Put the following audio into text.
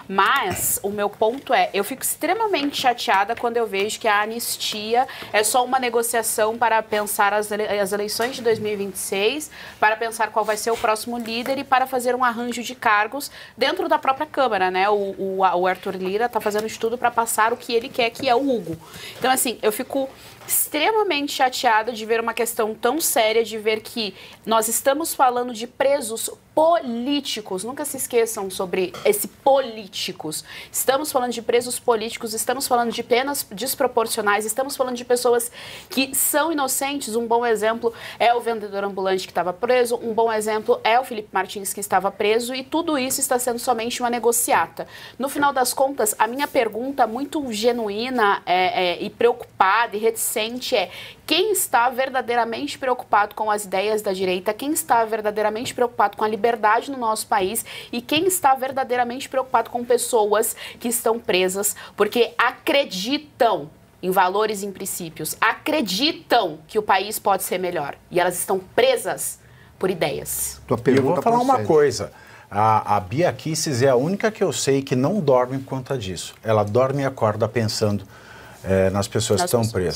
Mas o meu ponto é, eu fico extremamente chateada quando eu vejo que a anistia é só uma negociação para pensar as eleições de 2026, para pensar qual vai ser o próximo líder e para fazer um arranjo de cargos dentro da própria Câmara, né? O Arthur Lira está fazendo de tudo para passar o que ele quer, que é o Hugo. Então, assim, eu fico extremamente chateada de ver uma questão tão séria, de ver que nós estamos falando de presos políticos. Nunca se esqueçam sobre esse políticos. Estamos falando de presos políticos, estamos falando de penas desproporcionais, estamos falando de pessoas que são inocentes. Um bom exemplo é o vendedor ambulante que estava preso, um bom exemplo é o Felipe Martins que estava preso, e tudo isso está sendo somente uma negociata. No final das contas, a minha pergunta muito genuína e preocupada e reticente é: quem está verdadeiramente preocupado com as ideias da direita, quem está verdadeiramente preocupado com a liberdade no nosso país e quem está verdadeiramente preocupado com pessoas que estão presas porque acreditam em valores e em princípios, acreditam que o país pode ser melhor e elas estão presas por ideias. E eu vou falar uma coisa. A Bia Kicis é a única que eu sei que não dorme por conta disso. Ela dorme e acorda pensando nas pessoas que estão presas.